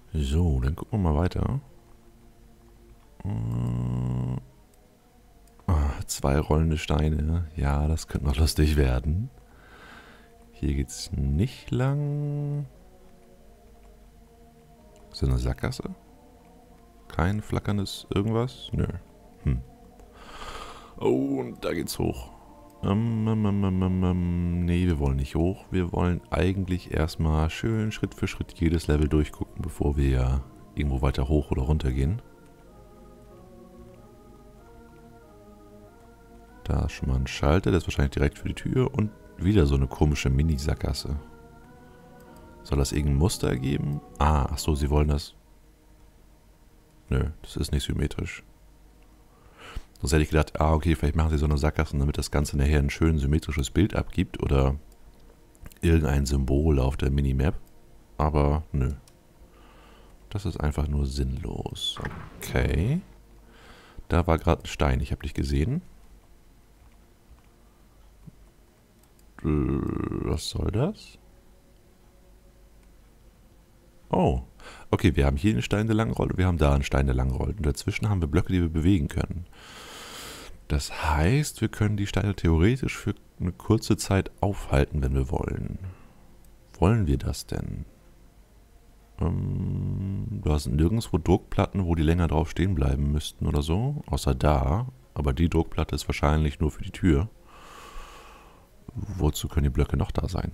So, dann gucken wir mal weiter. 2 rollende Steine. Ja, das könnte noch lustig werden. Hier geht's nicht lang. Ist das eine Sackgasse? Kein flackerndes irgendwas? Nö. Oh, und da geht's hoch. Nee, wir wollen nicht hoch. Wir wollen eigentlich erstmal schön Schritt für Schritt jedes Level durchgucken, bevor wir irgendwo weiter hoch oder runter gehen. Da ist schon mal ein Schalter, der ist wahrscheinlich direkt für die Tür. Und wieder so eine komische Mini-Sackgasse. Soll das irgendein Muster ergeben? Ach so, sie wollen das... Nö, das ist nicht symmetrisch. Sonst hätte ich gedacht, okay, vielleicht machen sie so eine Sackgasse, damit das Ganze nachher ein schön symmetrisches Bild abgibt oder irgendein Symbol auf der Minimap. Aber nö. Das ist einfach nur sinnlos. Okay. Da war gerade ein Stein, ich habe dich gesehen. Was soll das? Oh. Okay, wir haben hier einen Stein, der lang rollt und wir haben da einen Stein, der lang rollt. Und dazwischen haben wir Blöcke, die wir bewegen können. Das heißt, wir können die Steine theoretisch für eine kurze Zeit aufhalten, wenn wir wollen. Wollen wir das denn? Du hast nirgendwo Druckplatten, wo die länger drauf stehen bleiben müssten oder so. Außer da. Aber die Druckplatte ist wahrscheinlich nur für die Tür. Wozu können die Blöcke noch da sein?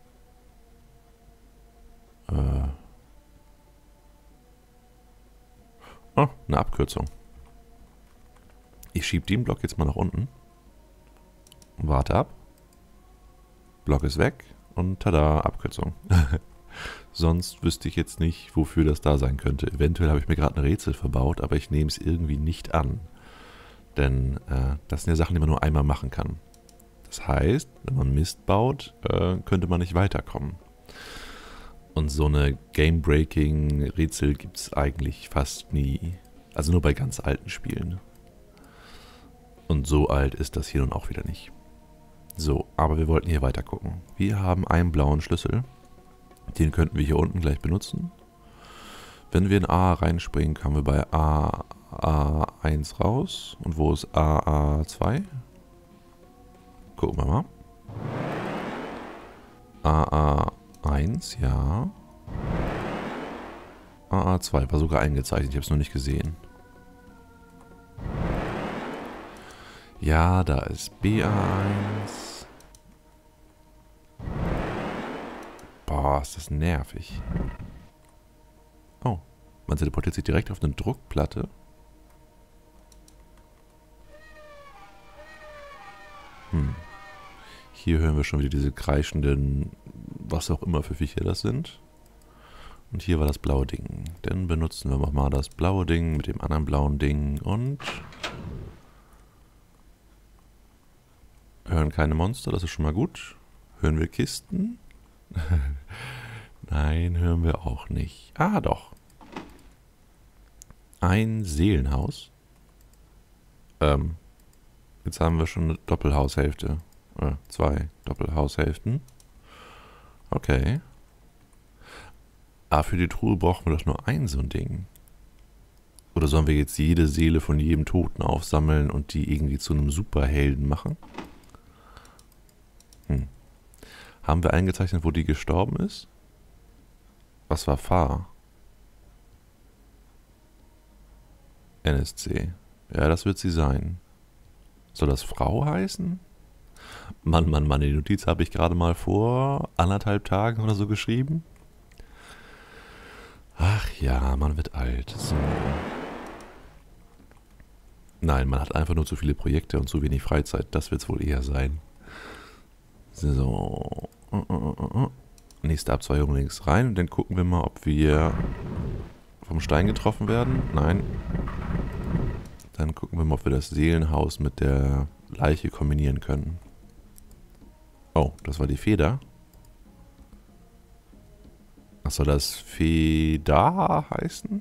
Oh, eine Abkürzung. Ich schiebe den Block jetzt mal nach unten. Warte ab. Block ist weg. Und tada, Abkürzung. Sonst wüsste ich jetzt nicht, wofür das da sein könnte. Eventuell habe ich mir gerade ein Rätsel verbaut, aber ich nehme es irgendwie nicht an. Denn das sind ja Sachen, die man nur einmal machen kann. Das heißt, wenn man Mist baut, könnte man nicht weiterkommen. Und so eine Game-Breaking-Rätsel gibt es eigentlich fast nie. Also nur bei ganz alten Spielen. Und so alt ist das hier nun auch wieder nicht. So, aber wir wollten hier weiter gucken. Wir haben einen blauen Schlüssel. Den könnten wir hier unten gleich benutzen. Wenn wir in A reinspringen, kommen wir bei AA1 raus. Und wo ist AA2? Gucken wir mal. AA1, ja. AA2 war sogar eingezeichnet, ich habe es nur nicht gesehen. Ja, da ist BA1. Boah, ist das nervig. Oh, man teleportiert sich direkt auf eine Druckplatte. Hier hören wir schon wieder diese kreischenden, was auch immer für Viecher das sind. Und hier war das blaue Ding. Dann benutzen wir nochmal das blaue Ding mit dem anderen blauen Ding und hören keine Monster, das ist schon mal gut. Hören wir Kisten? Nein, hören wir auch nicht. Ah, doch. Ein Seelenhaus. Jetzt haben wir schon eine Doppelhaushälfte. 2 Doppelhaushälften. Okay. Für die Truhe brauchen wir doch nur ein so ein Ding. Oder sollen wir jetzt jede Seele von jedem Toten aufsammeln und die irgendwie zu einem Superhelden machen? Haben wir eingezeichnet, wo die gestorben ist? Was war Fa? NSC. Ja, das wird sie sein. Soll das Frau heißen? Mann, die Notiz habe ich gerade mal vor 1,5 Tagen oder so geschrieben. Ach ja, man wird alt. So. Nein, man hat einfach nur zu viele Projekte und zu wenig Freizeit. Das wird es wohl eher sein. So. Nächste Abzweigung links rein. Und dann gucken wir mal, ob wir vom Stein getroffen werden. Nein. Dann gucken wir mal, ob wir das Seelenhaus mit der Leiche kombinieren können. Oh, das war die Feder. Was soll das Feder heißen?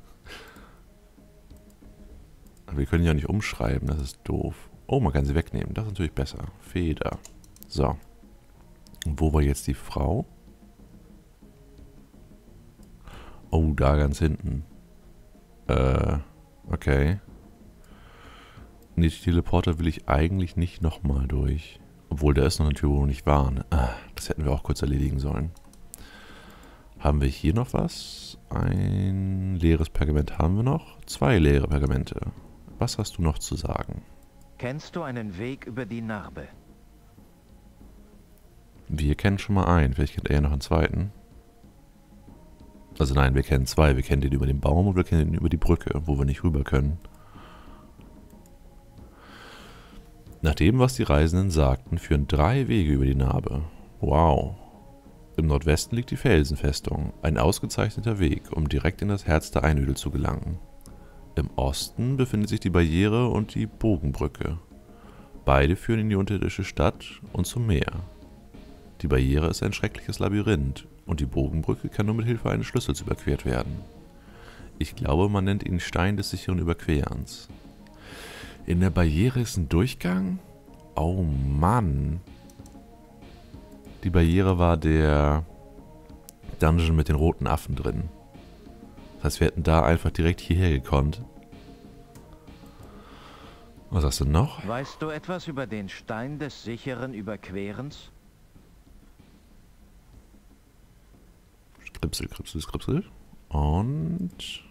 Wir können ja nicht umschreiben, das ist doof. Oh, man kann sie wegnehmen, das ist natürlich besser. Feder. So. Und wo war jetzt die Frau? Oh, da ganz hinten. Okay. Nee, die Teleporter will ich eigentlich nicht nochmal durch. Obwohl, da ist noch eine Tür, wo wir nicht waren. Das hätten wir auch kurz erledigen sollen. Haben wir hier noch was? Ein leeres Pergament haben wir noch. 2 leere Pergamente. Was hast du noch zu sagen? Kennst du einen Weg über die Narbe? Wir kennen schon mal einen. Vielleicht kennt er ja noch einen zweiten. Also nein, wir kennen 2. Wir kennen den über den Baum und wir kennen den über die Brücke, wo wir nicht rüber können. Nach dem, was die Reisenden sagten, führen 3 Wege über die Narbe. Wow. Im Nordwesten liegt die Felsenfestung, ein ausgezeichneter Weg, um direkt in das Herz der Einöde zu gelangen. Im Osten befindet sich die Barriere und die Bogenbrücke. Beide führen in die unterirdische Stadt und zum Meer. Die Barriere ist ein schreckliches Labyrinth und die Bogenbrücke kann nur mit Hilfe eines Schlüssels überquert werden. Ich glaube, man nennt ihn Stein des sicheren Überquerens. In der Barriere ist ein Durchgang? Oh Mann. Die Barriere war der Dungeon mit den roten Affen drin. Das heißt, wir hätten da einfach direkt hierher gekonnt. Was hast du noch? Weißt du etwas über den Stein des sicheren Überquerens? Skripsel, Skripsel, Skripsel. Und...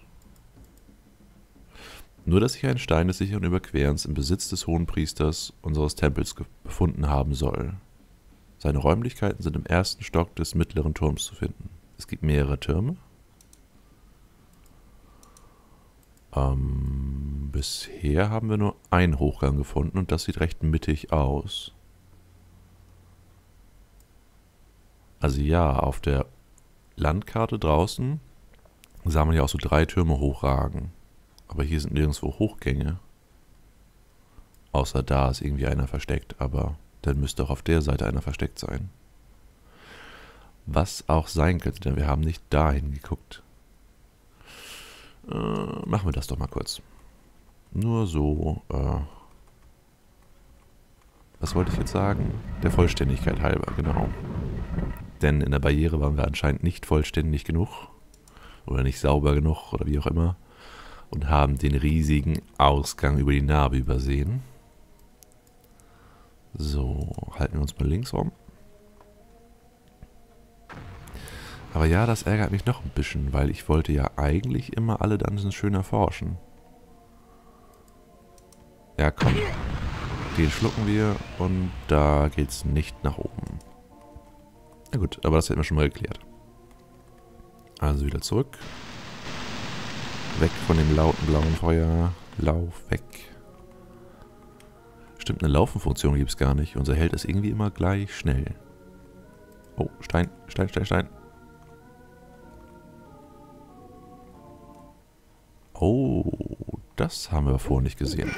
Nur, dass sich ein Stein des sicheren Überquerens im Besitz des Hohenpriesters unseres Tempels befunden haben soll. Seine Räumlichkeiten sind im 1. Stock des mittleren Turms zu finden. Es gibt mehrere Türme. Bisher haben wir nur einen Hochgang gefunden und das sieht recht mittig aus. Also ja, auf der Landkarte draußen sah man ja auch so 3 Türme hochragen. Aber hier sind nirgendwo Hochgänge. Außer da ist irgendwie einer versteckt, aber dann müsste auch auf der Seite einer versteckt sein. Was auch sein könnte, denn wir haben nicht dahin geguckt. Machen wir das doch mal kurz. Nur so, was wollte ich jetzt sagen? Der Vollständigkeit halber, genau. Denn in der Barriere waren wir anscheinend nicht vollständig genug. Oder nicht sauber genug, oder wie auch immer. Und haben den riesigen Ausgang über die Narbe übersehen. So, halten wir uns mal links rum. Aber ja, das ärgert mich noch ein bisschen, weil ich wollte ja eigentlich immer alle Dungeons schön erforschen. Ja, komm. Den schlucken wir und da geht's nicht nach oben. Na gut, aber das hätten wir schon mal geklärt. Also wieder zurück. Weg von dem lauten blauen Feuer. Lauf weg. Stimmt, eine Laufenfunktion gibt es gar nicht. Unser Held ist irgendwie immer gleich schnell. Oh, Stein, Stein, Stein, Stein. Oh, das haben wir vorher nicht gesehen.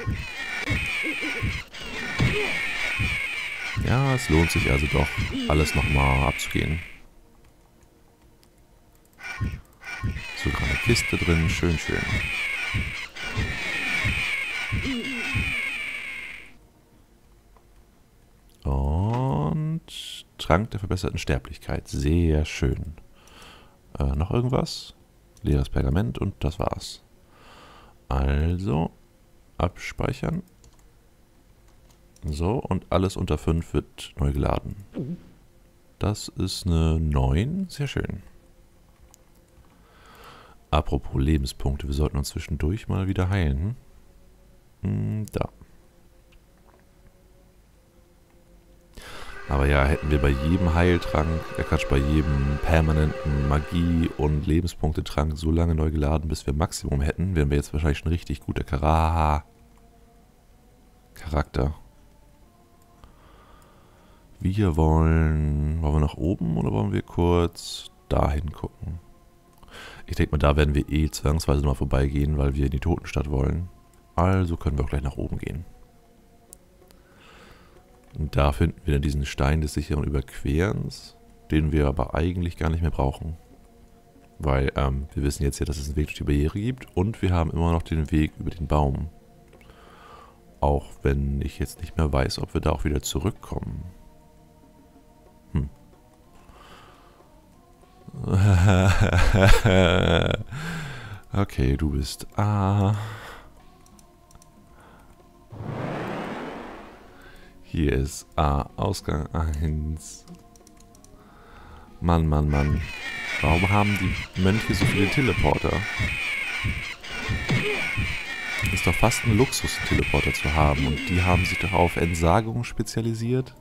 Ja, es lohnt sich also doch, alles nochmal abzugehen. Sogar eine Kiste drin, schön, schön. Und Trank der verbesserten Sterblichkeit, sehr schön. Noch irgendwas? Leeres Pergament und das war's. Also, abspeichern. So, und alles unter 5 wird neu geladen. Das ist eine 9, sehr schön. Apropos Lebenspunkte, wir sollten uns zwischendurch mal wieder heilen. Da. Aber ja, hätten wir bei jedem Heiltrank, bei jedem permanenten Magie- und Lebenspunktetrank so lange neu geladen, bis wir Maximum hätten, wären wir jetzt wahrscheinlich ein richtig guter Charakter. Wollen wir nach oben oder wollen wir kurz dahin gucken? Ich denke mal, da werden wir eh zwangsweise mal vorbeigehen, weil wir in die Totenstadt wollen. Also können wir auch gleich nach oben gehen. Und da finden wir dann diesen Stein des sicheren Überquerens, den wir aber eigentlich gar nicht mehr brauchen. Weil wir wissen jetzt ja, dass es einen Weg durch die Barriere gibt und wir haben immer noch den Weg über den Baum. Auch wenn ich jetzt nicht mehr weiß, ob wir da auch wieder zurückkommen. Okay, du bist A. Hier ist A, Ausgang 1. Mann, Mann, Mann. Warum haben die Mönche so viele Teleporter? Ist doch fast ein Luxus, einen Teleporter zu haben. Und die haben sich doch auf Entsagung spezialisiert.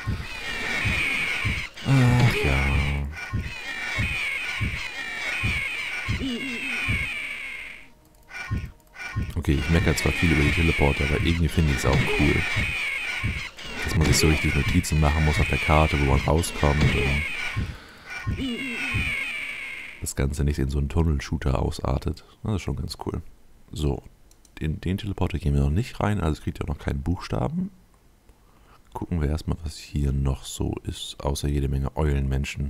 Ach ja. Okay, ich meckere zwar viel über die Teleporter, aber irgendwie finde ich es auch cool. Dass man sich so richtig Notizen machen muss auf der Karte, wo man rauskommt. Und das Ganze nicht in so einen Tunnel-Shooter ausartet. Das ist schon ganz cool. So, in den Teleporter gehen wir noch nicht rein, also es kriegt ja noch keinen Buchstaben. Gucken wir erstmal, was hier noch so ist, außer jede Menge Eulenmenschen.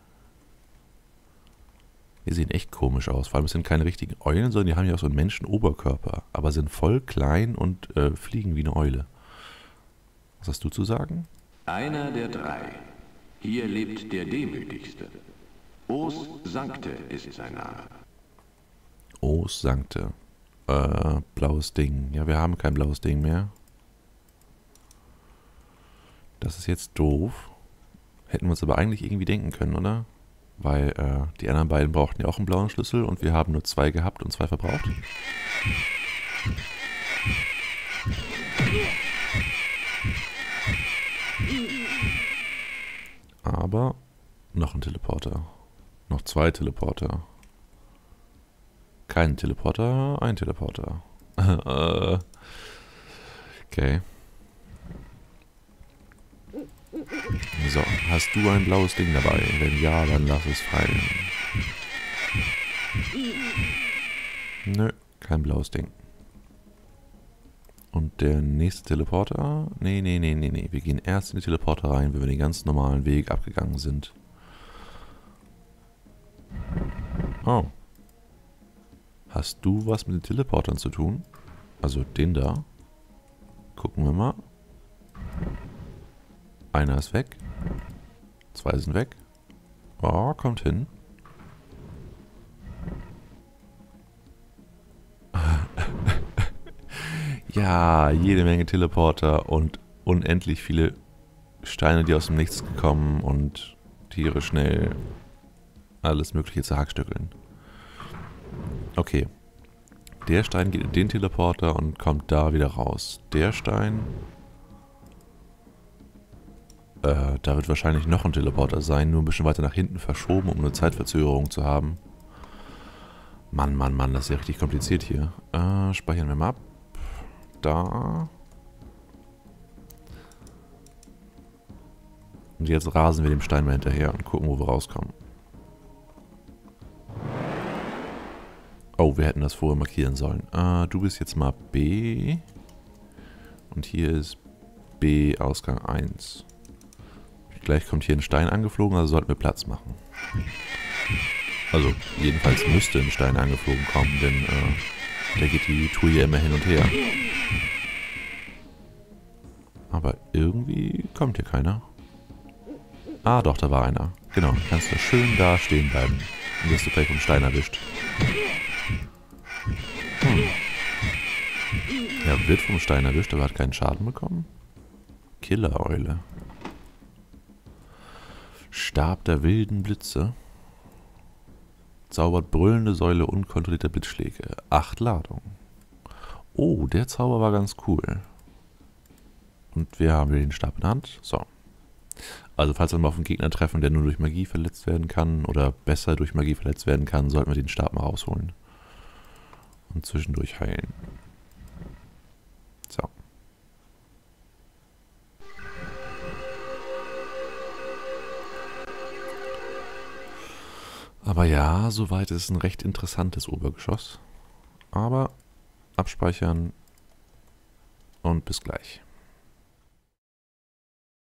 Die sehen echt komisch aus, vor allem es sind keine richtigen Eulen, sondern die haben ja auch so einen Menschenoberkörper, aber sind voll klein und fliegen wie eine Eule. Was hast du zu sagen? Einer der drei. Hier lebt der Demütigste. Os Sancte ist sein Name. Os Sancte. Blaues Ding. Ja, wir haben kein blaues Ding mehr. Das ist jetzt doof. Hätten wir uns aber eigentlich irgendwie denken können, oder? Weil die anderen beiden brauchten ja auch einen blauen Schlüssel und wir haben nur 2 gehabt und 2 verbraucht. Aber noch ein Teleporter. Noch 2 Teleporter. Kein Teleporter, ein Teleporter. Okay. So, hast du ein blaues Ding dabei? Wenn ja, dann lass es fallen. Nö, kein blaues Ding. Und der nächste Teleporter? Nee. Wir gehen erst in die Teleporter rein, wenn wir den ganz normalen Weg abgegangen sind. Oh. Hast du was mit den Teleportern zu tun? Also den da. Gucken wir mal. Einer ist weg. 2 sind weg. Oh, kommt hin. Ja, jede Menge Teleporter und unendlich viele Steine, die aus dem Nichts gekommen und Tiere schnell alles Mögliche zerhackstückeln. Okay. Der Stein geht in den Teleporter und kommt da wieder raus. Der Stein... da wird wahrscheinlich noch ein Teleporter sein, nur ein bisschen weiter nach hinten verschoben, um eine Zeitverzögerung zu haben. Mann, das ist ja richtig kompliziert hier. Speichern wir mal ab. Da. Und jetzt rasen wir dem Stein mal hinterher und gucken, wo wir rauskommen. Oh, wir hätten das vorher markieren sollen. Du bist jetzt mal B. Und hier ist B, Ausgang 1. Gleich kommt hier ein Stein angeflogen, also sollten wir Platz machen. Also, jedenfalls müsste ein Stein angeflogen kommen, denn der geht die Tour hier immer hin und her. Aber irgendwie kommt hier keiner. Ah, doch, da war einer. Genau, kannst du schön da stehen bleiben. Dann wirst du gleich vom Stein erwischt. Er wird vom Stein erwischt, aber hat keinen Schaden bekommen. Killereule. Stab der wilden Blitze. Zaubert brüllende Säule unkontrollierter Blitzschläge. 8 Ladungen. Oh, der Zauber war ganz cool. Und wir haben den Stab in der Hand. So. Also falls wir mal auf einen Gegner treffen, der nur durch Magie verletzt werden kann oder besser durch Magie verletzt werden kann, sollten wir den Stab mal rausholen. Und zwischendurch heilen. So. Aber ja, soweit ist es ein recht interessantes Obergeschoss. Aber abspeichern und bis gleich.